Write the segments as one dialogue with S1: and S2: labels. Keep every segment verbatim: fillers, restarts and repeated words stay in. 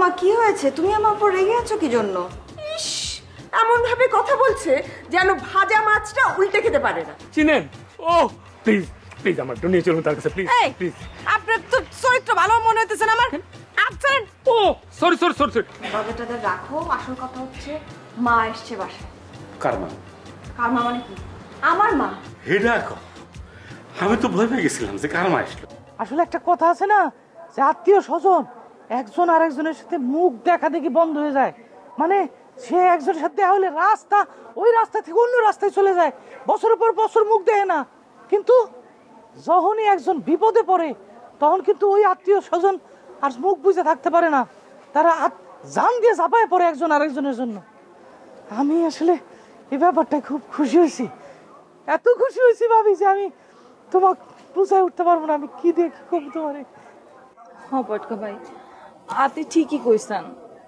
S1: মা কি হয়েছে? তুমি আমার উপর রেগে আছো কি জন্য?
S2: ইস, এমন ভাবে কথা বলছে যেন ভাজা মাছটা উল্টে খেতে পারে না।
S3: চিনেন? ও প্লিজ প্লিজ আমার একটু নিয়ে চলুন তার কাছে, প্লিজ প্লিজ।
S2: আপনার তো চরিত্র ভালো মনে হইতেছে না আমার। আছেন?
S3: ও সরি সরি সরি সরি।
S1: বাবাটাদের রাখো, আসল কথা হচ্ছে মা এসছে বাসায়।
S4: কার মা?
S1: কার মা মানে কি? আমার মা।
S4: হেডা কো, আমি তো ভয় পেয়ে গেছিলাম যে কার মা আসলো।
S5: আসলে একটা কথা আছে না, যে আত্মীয় স্বজন একজন আরেকজনের সাথে মুখ দেখা দেখি বন্ধ হয়ে যায়। মানে সে একজনের সাথে দেখা হলে রাস্তা ওই রাস্তা থেকে অন্য রাস্তায় চলে যায়, বছরের পর বছর মুখ দেখে না। কিন্তু যখনই একজন বিপদে পড়ে তখন কিন্তু ওই আত্মীয় স্বজন আর মুখ বুঝে থাকতে পারে না, তারা জান দিয়ে ঝাঁপায় পড়ে একজন আরেকজনের জন্য। আমি আসলে এই ব্যাপারটায় খুব খুশি হয়েছি, এত খুশি হয়েছি ভাবি যে আমি তোমাকে বুঝাই উঠতে পারবো না আমি কি দিয়ে কি করবো তোমারে।
S6: হ্যাঁ পটকা ভাই, আপনি ঠিকই কইছেন,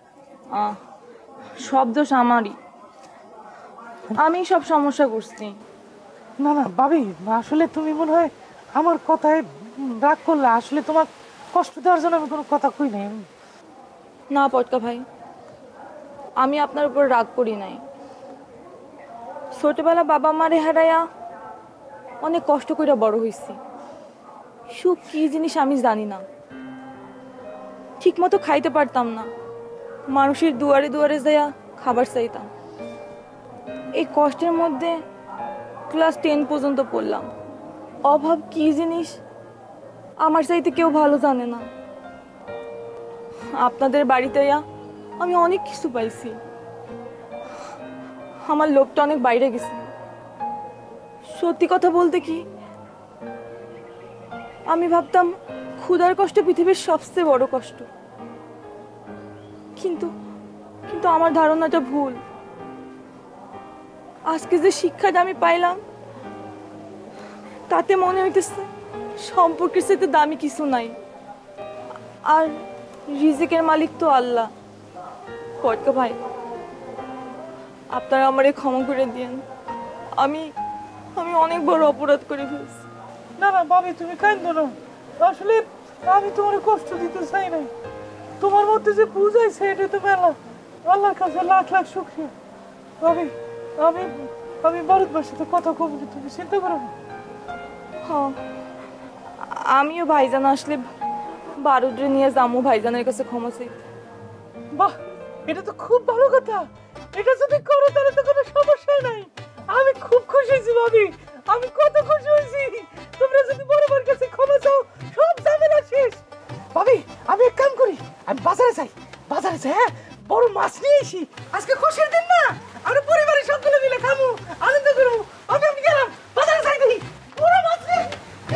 S6: সব দোষ আমারই, আমি সব সমস্যা করছি।
S5: না না ভাবি, আসলে তুমি মনে হয় আমার কথায় রাগ করলে, আসলে তোমার কষ্ট দেওয়ার জন্য আমি কোনো কথা কই নাই।
S6: না পটকা ভাই, আমি আপনার উপর রাগ করি নাই। ছোটবেলা বাবা মারে হারাইয়া অনেক কষ্ট করে বড় হয়েছি। সুখ কি জিনিস আমি জানি না, ঠিক মতো খাইতে পারতাম না, মানুষের দুয়ারে দুয়ারে যাইয়া খাবার চাইতাম। এই কষ্টের মধ্যে ক্লাস টেন পর্যন্ত পড়লাম। অভাব কি জিনিস আমার চাইতে কেউ ভালো জানে না। আপনাদের বাড়িতে আমি অনেক কিছু পাইছি, আমার লোকটা অনেক বাইরে গেছে। সত্যি কথা বলতে কি, আমি ভাবতাম ক্ষুধার কষ্ট পৃথিবীর সবচেয়ে বড় কষ্ট, কিন্তু কিন্তু আমার ধারণাটা ভুল। আজকে যে শিক্ষাটা আমি পাইলাম তাতে মনে হইতেছে সম্পর্কের সাথে দামি কিছু নাই, আর রিজিকের মালিক তো আল্লাহ। পটকা ভাই, আপনারা আমারে ক্ষমা করে দিয়েন, আমি আমি অনেক বড় অপরাধ করে ফেলছি।
S5: না না ভাবি, তুমি কাঁদো না, আসলে আমি তোমার কষ্ট দিতে চাই না। তোমার মধ্যে যে বুঝাইছে এটা তো মেলা, আল্লাহর কাছে লাখ লাখ শুকরিয়া। ভাবি আমি আমি ভারতবর্ষের সাথে কথা কব, তুমি চিন্তা করো না।
S6: হ্যাঁ, আমিও ভাইজান আসলে বারুদরে নিয়ে যাবো ভাইজানের কাছে ক্ষমা চাই।
S5: বাহ, এটা তো খুব ভালো কথা, এটা যদি করো তাহলে তো কোনো সমস্যা নাই। আমি খুব খুশি হয়েছি ভাবি, আমি কত খুশি হয়েছি। তোমরা যদি বরাবর কাছে ক্ষমা চাও সব ঝামেলা শেষ। ভাবি আমি এক কাম করি, আমি বাজারে যাই, বাজারে যাই, হ্যাঁ বড় মাছ নিয়ে আসি। আজকে খুশির দিন না, আমরা পরিবারের সকলে মিলে খাবো, আনন্দ করবো। আমি আমি গেলাম বাজারে যাই, দেখি বড় মাছ নেই।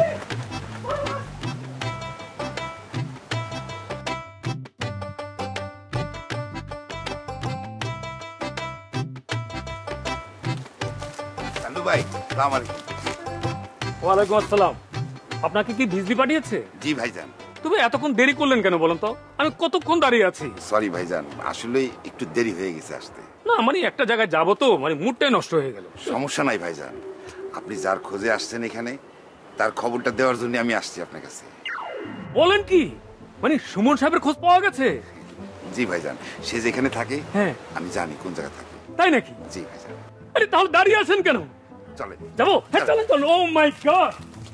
S7: ভাই আসসালামু আলাইকুম।
S3: ওয়ালাইকুম আসসালাম। আপনাকে কি বিজলি পাঠিয়েছে?
S7: জি ভাইজান।
S3: তুমি এতক্ষণ দেরি করলেন কেন বলুন তো? আমি কতক্ষণ দাঁড়িয়ে আছি।
S7: সরি ভাইজান, আসলে একটু দেরি হয়ে গেছে আসতে।
S3: না মানে একটা জায়গায় যাবো তো, মানে মুডটাই নষ্ট হয়ে গেল।
S7: সমস্যা নাই ভাইজান, আপনি যার খোঁজে আসছেন এখানে তার খবরটা দেওয়ার জন্য আমি আসছি আপনার কাছে।
S3: বলেন কি, মানে সুমন সাহেবের খোঁজ পাওয়া গেছে?
S7: জি ভাইজান, সে যেখানে থাকে
S3: হ্যাঁ
S7: আমি জানি কোন জায়গায় থাকে।
S3: তাই নাকি?
S7: জি ভাইজান।
S3: আরে তাহলে দাঁড়িয়ে আছেন কেন?
S7: চলে
S3: যাবো? হ্যাঁ চলেন চলেন। ও মাই গড,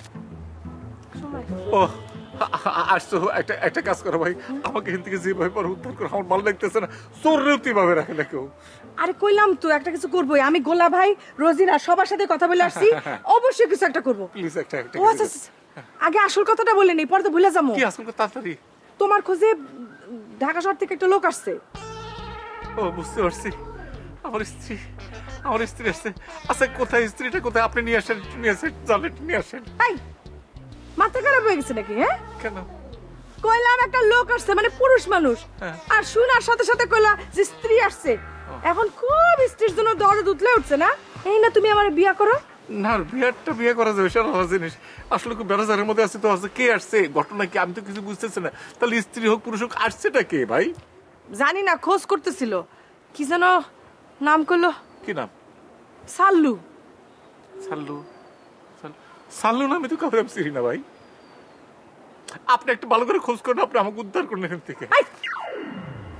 S4: ও আসছো, একটা একটা কাজ করো ভাই, আমাকে এখান থেকে যেভাবে পর উদ্ধার করো, আমার ভালো লাগতেছে না। চোররেও ভাবে রাখে না কেউ।
S2: আরে কইলাম তো একটা কিছু করবোই, আমি গোলা ভাই রোজিনা সবার সাথে কথা বলে আসছি, অবশ্যই কিছু একটা করবো।
S4: প্লিজ একটা একটা
S2: ও আচ্ছা, আগে আসল কথাটা বলে নেই, পরে তো ভুলে যাবো।
S4: কি আসল কথা? তাড়াতাড়ি।
S2: তোমার খোঁজে ঢাকা শহর থেকে একটা লোক আসছে।
S4: ও বুঝতে পারছি, আমার স্ত্রী, আমার স্ত্রী আসছে। আচ্ছা কোথায় স্ত্রীটা, কোথায়? আপনি নিয়ে আসেন, নিয়ে আসেন, জানলে নিয়ে আসেন।
S2: এই মাথা খারাপ হয়ে গেছে নাকি? হ্যাঁ
S4: কেন?
S2: কইলাম একটা লোক আসছে, মানে পুরুষ মানুষ, আর শোনার সাথে সাথে কইলা যে স্ত্রী আসছে। এখন খুব স্ত্রীর জন্য দরদ উতলে উঠছে না? এই না তুমি আমার বিয়ে করো
S4: না। বিয়েটা বিয়ে করা যাবে সেটা আলাদা জিনিস। আসলে খুব বেড়াজারের মধ্যে আছে তো, আছে কে আসছে, ঘটনা কি আমি তো কিছু বুঝতেছি না। তাহলে স্ত্রী হোক পুরুষ হোক আসছেটা কে ভাই?
S2: জানি না, খোঁজ করতেছিল, কি যেন নাম করলো।
S4: কি নাম?
S2: সাল্লু।
S4: সাল্লু? সাল্লু নামে তো কাউকে আমি চিনি না ভাই। আপনি একটু ভালো করে খোঁজ করেন, আপনি আমাকে উদ্ধার করেন এখান থেকে।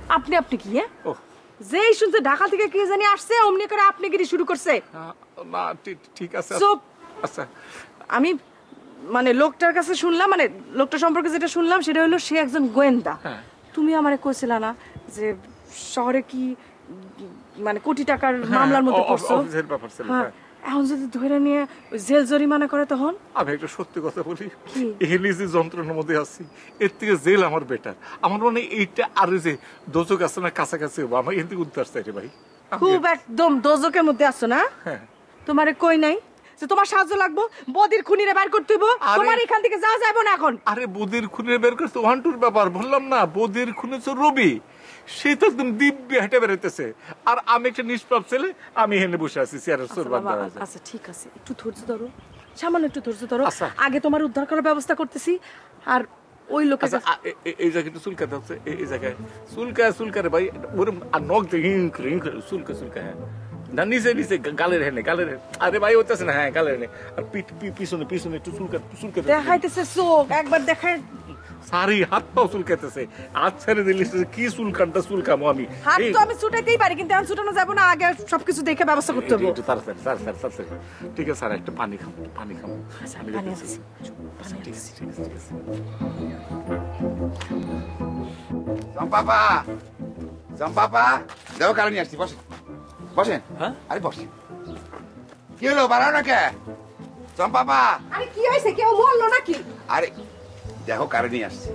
S2: আপনি আপনি কি হ্যাঁ যেই শুনছে ঢাকা থেকে কি জানি আসছে অমনি করে আপনি গিরি শুরু করছে।
S4: না ঠিক আছে আচ্ছা
S2: আমি মানে লোকটার কাছে শুনলাম, মানে লোকটা সম্পর্কে যেটা শুনলাম সেটা হলো সে একজন গোয়েন্দা। তুমি আমারে কইছিলা না যে শহরে কি মানে কোটি টাকার মামলার মধ্যে পড়ছো? হ্যাঁ, এখন যদি ধরে নিয়ে জেল জরিমানা করে তখন?
S4: আমি একটা সত্যি কথা বলি, এখানে যে যন্ত্রণার মধ্যে আছি এর থেকে জেল আমার বেটার। আমার মানে এইটা আর যে দোজক আছে না কাছাকাছি হবো, আমার এখান থেকে উদ্ধার চাই রে ভাই।
S2: খুব একদম দোজকের মধ্যে আছো না? তোমারে কই নাই যে তোমার সাহায্য লাগবো, বদির খুনিরে বের করতে হইব, তোমার এখান থেকে যাওয়া যাবে না এখন।
S4: আরে বদির খুনিরে বের করতে ওয়ান টুর ব্যাপার বললাম না, বদির খুনি তো রবি, সে তো একদম দিব্যি হেঁটে বেরোতেছে আর আমি একটা নিষ্পাপ ছেলে, আমি এখানে বসে আছি চেয়ারের সোর বান্ধা।
S2: আচ্ছা ঠিক আছে, একটু ধৈর্য ধরো, সামান্য একটু ধৈর্য ধরো, আগে তোমার উদ্ধার করার ব্যবস্থা করতেছি। আর ওই লোকের
S4: এই জায়গায় একটু চুলকাতে হচ্ছে, এই জায়গায় চুলকায় চুলকারে ভাই, আর নখ দিয়ে চুলকা চুলকা, হ্যাঁ না নিচে নিচে গালের হেনে গালের, আরে ভাই হইতেছে না, হ্যাঁ গালের হেনে, আর পিছনে পিছনে একটু চুলকা চুলকা
S2: দেখাইতেছে চোখ একবার দেখায়,
S4: সারি হাত পাও চুলকাইতেছে, হাত ছেড়ে দিলে কি চুলকানটা চুলকামো আমি।
S2: হাত তো আমি ছুটাইতেই পারি কিন্তু এখন ছুটানো যাবে না, আগে সবকিছু দেখে ব্যবস্থা করতে হবে।
S4: একটু তাড়াতাড়ি তাড়াতাড়ি তাড়াতাড়ি। ঠিক আছে স্যার, একটা পানি খাবো পানি খাবো
S2: পানি আছে
S4: ঠিক আছে ঠিক আছে ঠিক আছে।
S7: চম্পাপা চম্পাপা দেখো কারণ নিয়ে আসছি, বসেন বসেন। হ্যাঁ আরে বসেন, কি হলো বাড়াও না কে? চম্পাপা
S2: আরে কি হয়েছে, কেউ বললো নাকি?
S7: আরে দেখো কারণ নিয়ে আসছি।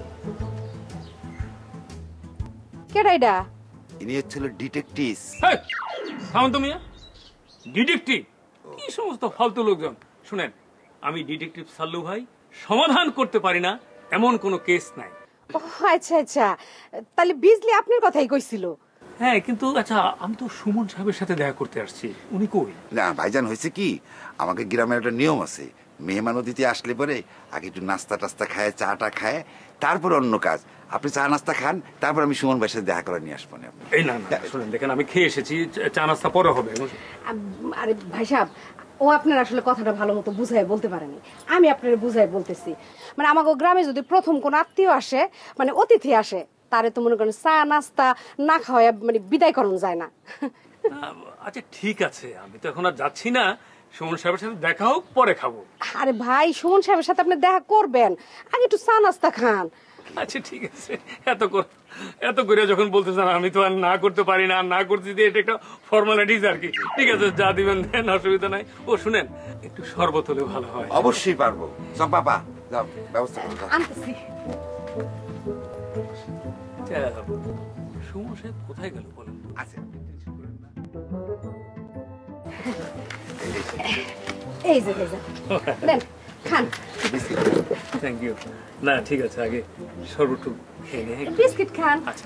S2: কেডা এটা?
S7: ইনি হচ্ছিল ডিটেকটিভ।
S3: থামুন তুমি, ডিটেকটিভ কি সমস্ত ফালতু লোকজন। শুনেন, আমি ডিটেকটিভ সাল্লু ভাই, সমাধান করতে পারি না এমন কোনো কেস নাই।
S2: ও আচ্ছা আচ্ছা, তাহলে বিজলি আপনার কথাই কইছিল।
S3: হ্যাঁ কিন্তু আচ্ছা, আমি তো সুমন সাহেবের সাথে দেখা করতে আসছি, উনি কই?
S7: না ভাইজান, হয়েছে কি, আমাকে গ্রামের একটা নিয়ম আছে, মেহমান অতিথি আসলে পরে আগে একটু নাস্তা টাস্তা খায়, চাটা খায়, তারপর অন্য কাজ। আপনি চা নাস্তা খান, তারপর আমি সুমন ভাইয়ের সাথে দেখা করে নিয়ে আসবো।
S3: এই না না শুনেন, দেখেন আমি খেয়ে এসেছি, চা নাস্তা পরে হবে।
S8: আরে ভাই সাহেব, ও আপনার আসলে কথাটা ভালো মতো বুঝাই বলতে পারেনি, আমি আপনার বুঝাই বলতেছি। মানে আমাকে গ্রামে যদি প্রথম কোন আত্মীয় আসে, মানে অতিথি আসে, তারে তো মনে করেন চা নাস্তা না খাওয়া মানে বিদায় করানো যায় না।
S3: আচ্ছা ঠিক আছে, আমি তো এখন আর যাচ্ছি না, সুমন সাহেবের সাথে দেখা হোক, পরে খাবো।
S8: আরে ভাই, সুমন সাহেবের সাথে আপনি দেখা করবেন, আগে একটু চা নাস্তা খান।
S3: আচ্ছা ঠিক আছে, এত এত করে যখন বলতেছেন আমি তো আর না করতে পারি না, না করতে দিয়ে এটা একটা ফর্মালিটিস আর কি। ঠিক আছে, যা দিবেন দেন, অসুবিধা নাই। ও শুনেন, একটু শরবত হলে ভালো হয়।
S7: অবশ্যই পারবো। চম্পাপা যাও, ব্যবস্থা করো।
S8: আনতেছি।
S3: সুমন সাহেব কোথায় গেল বলেন?
S7: আচ্ছা
S8: এই যে নেন খান।
S3: Thank you. না ঠিক আছে, আগে শরবতটুকু খেয়ে নে।
S8: বিস্কিট খান।
S3: আচ্ছা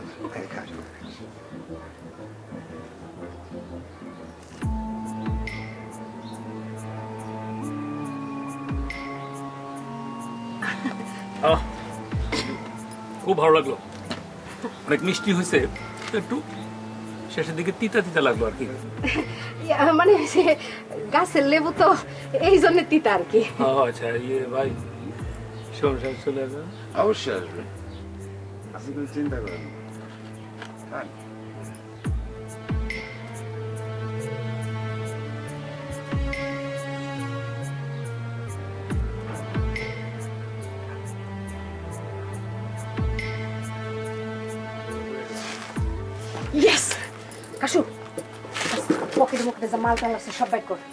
S3: খুব ভালো লাগলো, অনেক মিষ্টি হয়েছে, একটু শেষের দিকে তিতা তিতা লাগলো আর কি।
S8: মানে গাছের লেবু তো এই জন্য তিতা আর কি।
S3: আচ্ছা ইয়ে ভাই, শোন সাহেব চলে আসবে?
S7: অবশ্যই আসবে, আপনি কোনো চিন্তা করেন না।
S8: ইয়েস কাশু, পকেটে মুখে যা মাল টাল আছে সব বাইক কর।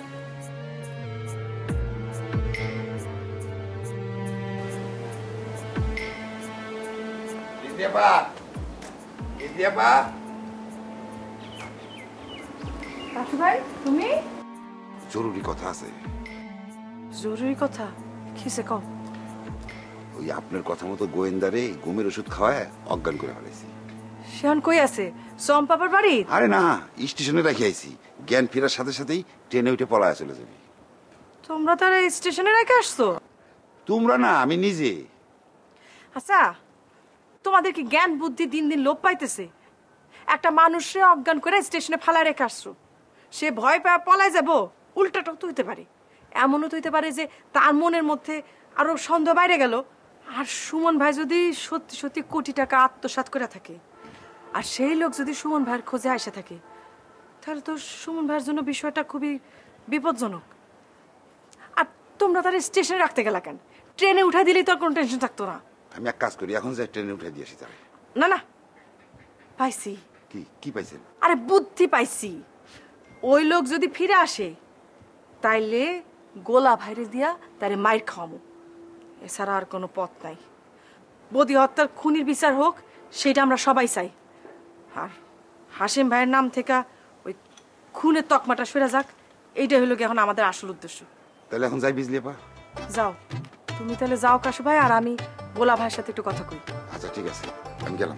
S2: কাশু ভাই, তুমি?
S7: জরুরি কথা আছে।
S2: জরুরি কথা? কিসে কম?
S7: ওই আপনার কথা মতো গোয়েন্দারে ঘুমের ওষুধ খাওয়ায় অজ্ঞান করে ফেলেছি।
S2: সেন কই আছে? চম্পাপার বাড়ি?
S7: আরে না, স্টেশনে রেখে আইছি, জ্ঞান ফেরার সাথে সাথেই ট্রেনে উঠে পলায় চলে যাবি।
S2: তোমরা তারা স্টেশনে রেখে আসছো?
S7: তোমরা না, আমি নিজে।
S2: আচ্ছা, তোমাদের কি জ্ঞান বুদ্ধি দিন দিন লোপ পাইতেছে? একটা মানুষে অজ্ঞান করে স্টেশনে ফালা রেখে আসছো, সে ভয় পায় পলায় যাব? উল্টাটাও তো হইতে পারে, এমনও তো হইতে পারে যে তার মনের মধ্যে আরো সন্দেহ বাইরে গেল, আর সুমন ভাই যদি সত্যি সত্যি কোটি টাকা আত্মসাৎ করে থাকে, আর সেই লোক যদি সুমন ভাইয়ের খোঁজে আসে থাকে তাহলে তো সুমন ভাইয়ের জন্য বিষয়টা খুবই বিপজ্জনক। আর তোমরা তার স্টেশনে রাখতে গেলা কেন? ট্রেনে উঠা দিলেই তো আর কোনো টেনশন থাকতো না।
S7: আমি এক কাজ করি, এখন যাই ট্রেনে উঠে দিয়ে আসি তারে।
S2: না না, পাইছি।
S7: কি কি পাইছেন?
S2: আরে বুদ্ধি পাইছি। ওই লোক যদি ফিরে আসে তাইলে গোলা ভাইরে দিয়া তারে মাইর খাওয়ামো, এছাড়া আর কোনো পথ নাই। বদি হত্যার খুনির বিচার হোক, সেটা আমরা সবাই চাই। আর হাসিম ভাইয়ের নাম থেকে ওই খুনের তকমাটা সরে যাক, এইটাই হলো কি এখন আমাদের আসল উদ্দেশ্য।
S7: তাহলে এখন যাই বিজলি আপা?
S2: যাও তুমি তাহলে যাও কাশু ভাই, আর আমি গোলা ভাইয়ের সাথে একটু কথা কই।
S7: আচ্ছা ঠিক আছে, আমি গেলাম।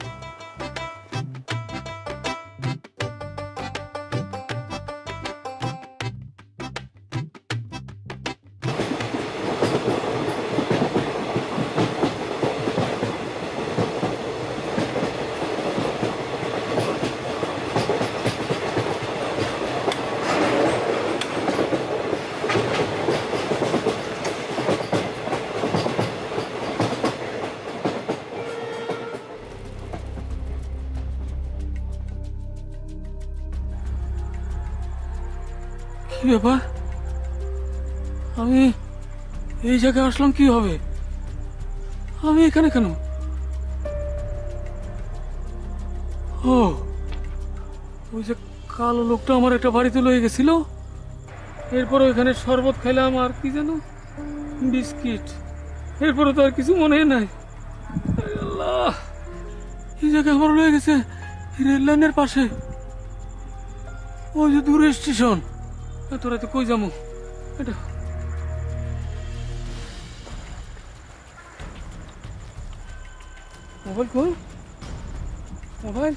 S3: কি ব্যাপার? আমি এই জায়গায় আসলাম কি হবে? আমি এখানে কেন? ও, ওই যে কালো লোকটা আমার একটা বাড়িতে লয়ে গেছিল, এরপর ওইখানে শরবত খাইলাম আর কি যেন বিস্কিট, এরপরে তো আর কিছু মনে নাই। আল্লাহ, এই জায়গায় আমার লয়ে গেছে রেল লাইনের পাশে, ওই যে দূরে স্টেশন। তোরা তো কই যাবো? এটা মোবাইল কই? মোবাইল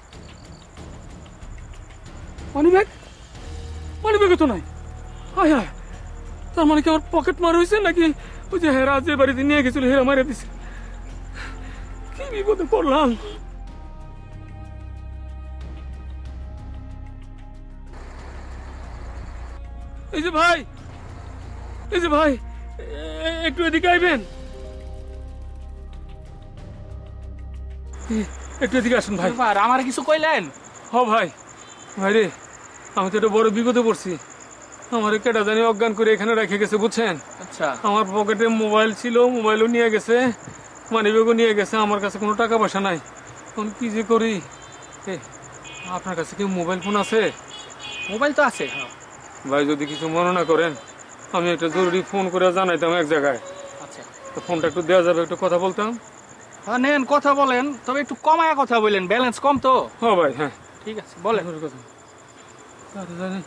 S3: মানি ব্যাগ, মানি ব্যাগে তো নাই। হায় হায়, তার মানে কি আমার পকেট মার হয়েছে নাকি? ওই যে হেরা যে বাড়িতে নিয়ে গেছিল হেরা মারিয়ে দিছে। কি বিপদে পড়লাম। এই যে ভাই, এই যে ভাই, একটু এদিকে আইবেন, একটু এদিকে আসুন ভাই।
S9: আমার কিছু কইলেন?
S3: হ ভাই, ভাই রে, আমি তো একটা বড় বিপদে পড়ছি। আমার কেটা জানি অজ্ঞান করে এখানে রেখে গেছে, বুঝছেন?
S9: আচ্ছা,
S3: আমার পকেটে মোবাইল ছিল, মোবাইলও নিয়ে গেছে, মানিব্যাগও নিয়ে গেছে, আমার কাছে কোনো টাকা পয়সা নাই। এখন কি যে করি? আপনার কাছে কি মোবাইল ফোন আছে?
S9: মোবাইল তো আছে
S3: ভাই, যদি কিছু মনে না করেন, আমি একটা জরুরি ফোন করে জানাইতাম এক জায়গায়।
S9: আচ্ছা,
S3: তো ফোনটা একটু দেওয়া যাবে? একটু কথা বলতাম।
S9: হ্যাঁ নেন, কথা বলেন, তবে একটু কমায় কথা বলেন, ব্যালেন্স কম তো।
S3: হ্যাঁ ভাই, হ্যাঁ
S9: ঠিক আছে, বলেন।
S3: কথা জানি,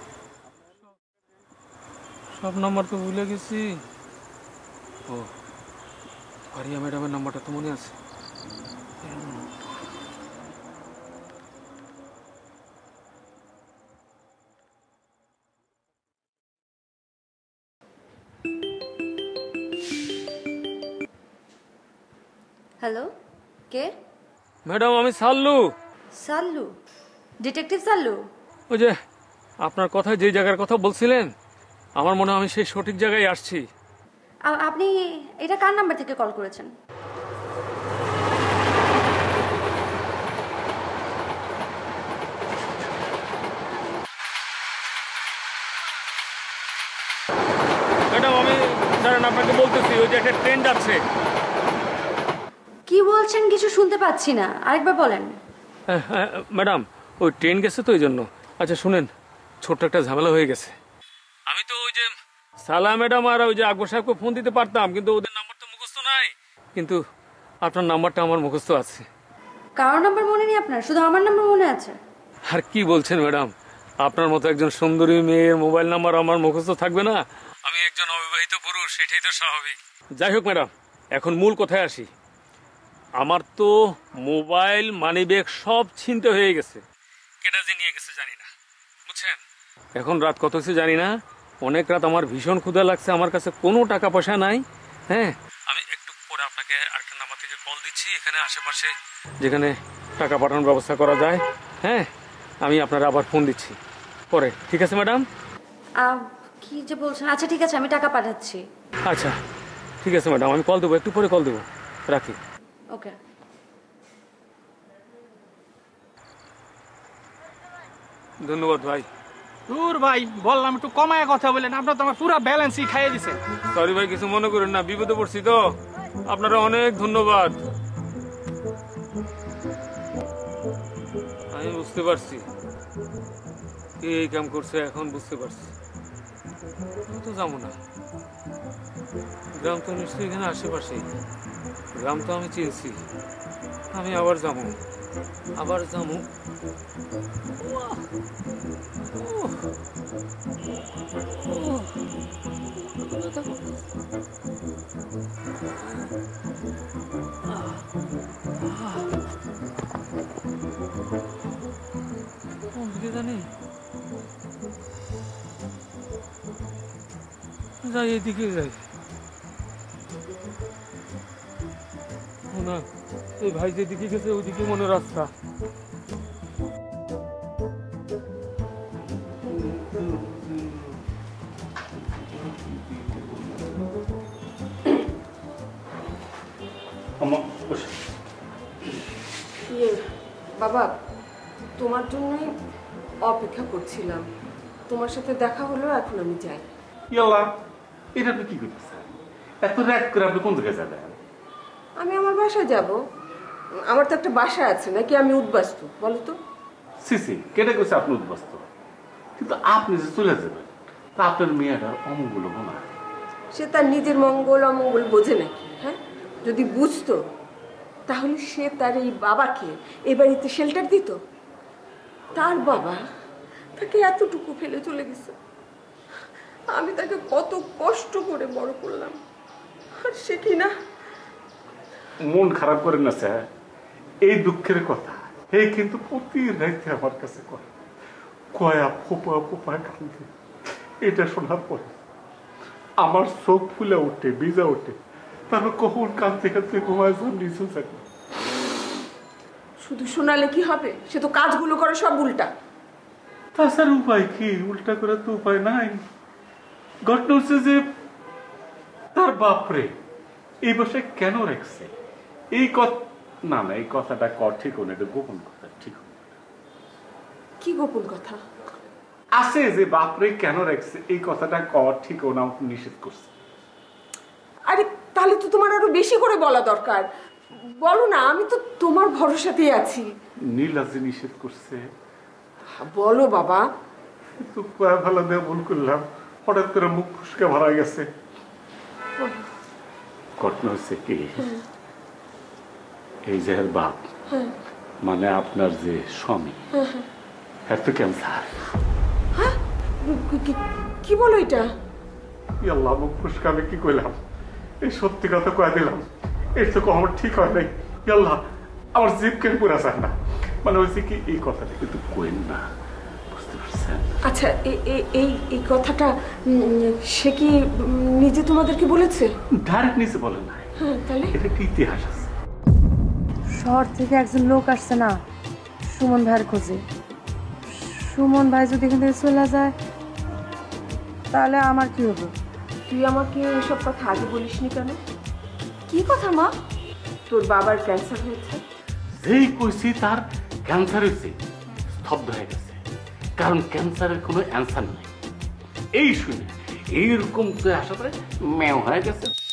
S3: সব নাম্বার তো ভুলে গেছি। ও, ফারিয়া ম্যাডামের নাম্বারটা তো মনে আছে।
S1: হ্যালো, কে?
S3: ম্যাডাম, আমি সাল্লু।
S1: সাল্লু? ডিটেকটিভ সাল্লু?
S3: ওই যে আপনার কথায় যে জায়গার কথা বলছিলেন, আমার মনে হয় আমি সেই সঠিক জায়গায় আসছি।
S1: আ- আপনি এটা কার নাম্বার থেকে কল করেছেন?
S3: ম্যাডাম, আমি দাঁড়ান, আপনাকে বলতেছি, ওই যে একটা ট্রেন যাচ্ছে।
S1: কি বলছেন? কিছু শুনতে পাচ্ছি না, আরেকবার বলেন।
S3: হ্যাঁ, হ্যাঁ, ম্যাডাম, ওই ট্রেন গেছে তো, ওই জন্য। আচ্ছা শুনেন, ছোট্ট একটা ঝামেলা হয়ে গেছে। আমি তো ওই যে সালা ম্যাডাম আর ওই যে আকবর সাহেবকে ফোন দিতে পারতাম, কিন্তু ওদের নাম্বার তো মুখস্থ নাই। কিন্তু আপনার নাম্বারটা আমার মুখস্থ আছে।
S1: কারোর নাম্বার মনে নেই আপনার? শুধু আমার নাম্বার মনে আছে?
S3: আর কি বলছেন ম্যাডাম, আপনার মতো একজন সুন্দরী মেয়ের মোবাইল নাম্বার আমার মুখস্থ থাকবে না? আমি একজন অবিবাহিত পুরুষ, সেটাই তো স্বাভাবিক। যাই হোক ম্যাডাম, এখন মূল কথায় আসি। আমার তো মোবাইল, মানিব্যাগ সব ছিনতে হয়ে গেছে। কেটা যে নিয়ে গেছে জানি না, বুঝছেন? এখন রাত কত হচ্ছে জানি না, অনেক রাত, আমার ভীষণ ক্ষুধা লাগছে, আমার কাছে কোনো টাকা পয়সা নাই। হ্যাঁ, আমি একটু পরে আপনাকে আরেকটা নাম্বার থেকে কল দিচ্ছি, এখানে আশেপাশে যেখানে টাকা পাঠানোর ব্যবস্থা করা যায়। হ্যাঁ, আমি আপনারা আবার ফোন দিচ্ছি পরে, ঠিক আছে ম্যাডাম?
S1: কি যে বলছেন? আচ্ছা ঠিক আছে, আমি টাকা পাঠাচ্ছি।
S3: আচ্ছা ঠিক আছে ম্যাডাম, আমি কল দেবো, একটু পরে কল দেবো, রাখি।
S1: ওকে।
S3: ধন্যবাদ ভাই।
S9: দূর ভাই, বললাম একটু কমায় কথা বলেন, আপনার তো আমার পুরো ব্যালেন্সই খাইয়ে দিছে।
S3: সরি ভাই, কিছু মনে করেন না, বিপদে পড়ছি তো। আপনারা অনেক ধন্যবাদ। আমি বুঝতে পারছি কে এই কাম করছে, এখন বুঝতে পারছি। আমি তো যাবো না, গ্রাম তো নিশ্চয়ই এখানে আশেপাশেই, গ্রাম তো আমি চিনছি। আমি আবার যাবো, আবার যাবো। জানি যাই, এদিকে যাই না, এই ভাই যেদিকে গেছে ওইদিকে মনে রাস্তা।
S2: বাবা, তোমার জন্যই অপেক্ষা করছিলাম, তোমার সাথে দেখা হলো, এখন আমি যাই।
S4: ইয়াল্লা, এটা আপনি কি করতেছেন? এত রাত করে আপনি কোন জায়গায় যাবেন?
S2: আমি আমার বাসায় যাব। আমার তো একটা বাসা আছে, নাকি আমি উদ্বাস্তু বলো তো?
S4: সিসি কেটে গেছে আপনি উদ্বাস্ত, কিন্তু আপনি যে চলে যাবেন তা আপনার মেয়েটার অমঙ্গল হবো না।
S2: সে তার নিজের মঙ্গল অমঙ্গল বোঝে নাকি? হ্যাঁ, যদি বুঝতো তাহলে সে তার এই বাবাকে এ বাড়িতে শেল্টার দিত। তার বাবা তাকে এতটুকু ফেলে চলে গেছে, আমি তাকে কত কষ্ট করে বড় করলাম, আর সে কি না।
S4: মন খারাপ করেন না স্যার, এই দুঃখের কথা এই কিন্তু প্রতি রাইতে আমার কাছে কয়, কয়া ফোপা ফোপা কান্দে। এটা শোনার পরে আমার চোখ ফুলে ওঠে, ভিজা ওঠে, তারপর কখন কাঁদতে কাঁদতে ঘুমায় নিচু থাকে।
S2: শুধু শোনালে কি হবে? সে তো কাজগুলো করে সব উল্টা।
S4: তাছাড়া উপায় কি? উল্টা করে তো উপায় নাই। ঘটনা হচ্ছে যে তার বাপরে এই বসে কেন রাখছে, এই কথা না না এই কথাটা কর ঠিক না, এটা গোপন কথা। ঠিক
S2: কি গোপন কথা
S4: আছে যে বাপরে কেন রাখছে এই কথাটা কর ঠিক না, নিষেধ করছে।
S2: আরে তাহলে তো তোমার আরো বেশি করে বলা দরকার, বলো না, আমি তো তোমার ভরসাতেই আছি।
S4: নীলা যে নিষেধ করছে।
S2: বলো বাবা।
S4: তো কয়া ভালো দেওয়া ভুল করলাম, হঠাৎ করে মুখ ফুসকে ভরা গেছে। ঘটনা হচ্ছে কি, এই যে বাপ মানে আপনার যে স্বামী, এর তো ক্যান্সার।
S2: কি বলো এটা?
S4: আল্লাহ, মুখ ফুসকে আমি কি করলাম? এই সত্যি কথা কয়ে দিলাম, এই তো আমার ঠিক হয় নাই। আল্লাহ, আমার জিভ কেন পুরা চায় না। মানে হয়েছে কি, এই কথাটা কিন্তু কোয়েন না, বুঝতে পারছেন?
S2: আচ্ছা, এই এই কথাটা সে কি নিজে তোমাদেরকে বলেছে?
S4: ডাইরেক্ট নিচে বলে না,
S2: তাহলে
S4: এটা কি ইতিহাস আছে।
S2: শহর থেকে একজন লোক আসছে না সুমন ভাইয়ের খোঁজে। সুমন ভাই যদি এখান থেকে চলে যায় তাহলে আমার কি হবে? তুই আমাকে এসব কথা আগে বলিসনি কেন? কি কথা মা? তোর বাবার ক্যান্সার হয়েছে।
S4: যেই কইছি তার ক্যান্সার হয়েছে, স্তব্ধ হয়ে গেছে, কারণ ক্যান্সারের কোনো অ্যান্সার নেই। এই শুনে এইরকম তো আশা করে মেও হয়ে গেছে।